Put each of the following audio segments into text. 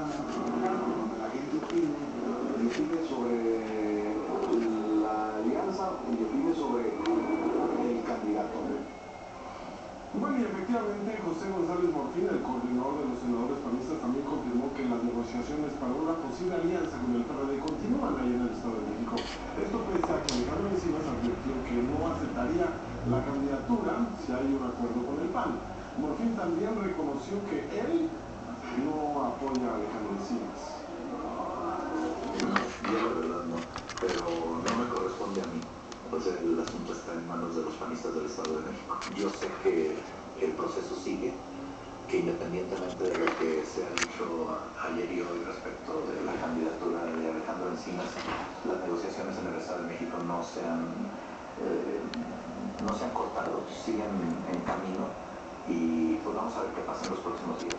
donde la gente opine sobre la alianza y opine sobre el candidato. Bueno, y efectivamente José González Morfín, el coordinador de los senadores panistas, también confirmó que las negociaciones para una posible alianza con el PRD continúan ahí en el Estado de México. Esto pese a que Alejandro Encinas advirtió que no aceptaría la candidatura si hay un acuerdo con el PAN. Morfín también reconoció que él no apoya a Alejandro Encinas. Yo la verdad no, pero no me corresponde a mí. Pues el asunto está en manos de los panistas del Estado de México. Yo sé que el proceso sigue, que independientemente de lo que se ha dicho ayer y hoy respecto de la candidatura de Alejandro Encinas, las negociaciones en el Estado de México no se han cortado, siguen en camino y pues vamos a ver qué pasa en los próximos días.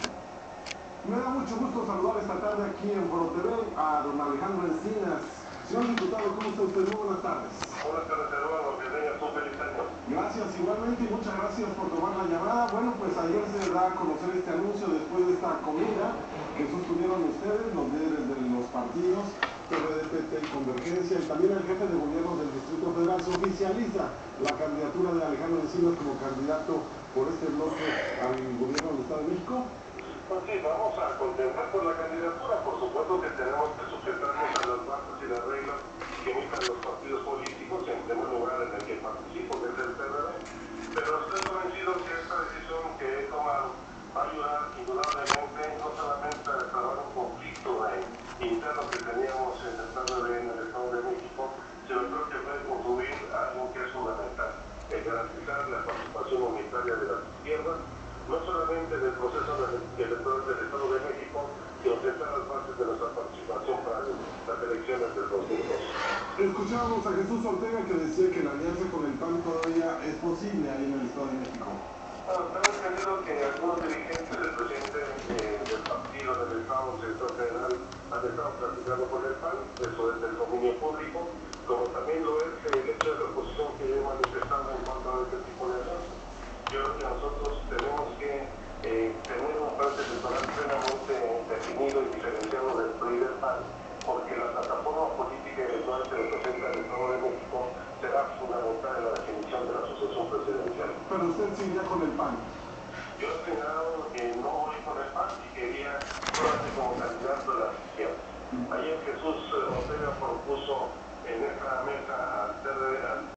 Me da mucho gusto saludar esta tarde aquí en Foro TV a don Alejandro Encinas. Señor diputado, ¿cómo está usted? Muy buenas tardes. Buenas tardes, Eduardo, que tengas un feliz año. Gracias, igualmente, y muchas gracias por tomar la llamada. Bueno, pues ayer se da a conocer este anuncio después de esta comida que sostuvieron ustedes, los líderes de los partidos, PRD, PT y Convergencia, y también el jefe de gobierno del Distrito Federal. Se oficializa la candidatura de Alejandro Encinas como candidato por este bloque al gobierno del Estado de México. Pues sí, vamos a contemplar por la candidatura. Por supuesto que tenemos que sujetarnos a las bases y las reglas que emiten los partidos políticos, en primer lugar en el que participo, que es el PRD. Pero estoy convencido que esta decisión que he tomado va a ayudar indudablemente no solamente a destrabar un conflicto interno que teníamos en el PRD en el Estado de México, sino creo que puede contribuir a algo que es fundamental, el garantizar la participación unitaria de las izquierdas, no solamente del proceso electoral del Estado de México, sino sentar las bases de nuestra participación para las elecciones del 2002. Escuchábamos a Jesús Ortega que decía que la alianza con el PAN todavía es posible ahí en el Estado de México. Bueno, tengo entendido que algunos dirigentes del presidente del partido del Estado, del sector federal, han estado platicando con el PAN, eso es del dominio público, como también lo es el hecho de la oposición que he manifestado en cuanto a este tipo de alianzas. Yo creo que nosotros tenemos que tener un plan electoral plenamente definido y diferenciado del PRI y del PAN, porque la plataforma política y electoral que representa el Estado de México será fundamental en la definición de la sucesión presidencial. Pero usted sí iría con el PAN. Yo he señalado que no voy con el PAN y quería solamente como candidato de la izquierda. Ayer Jesús Ortega propuso en esta mesa al PRD,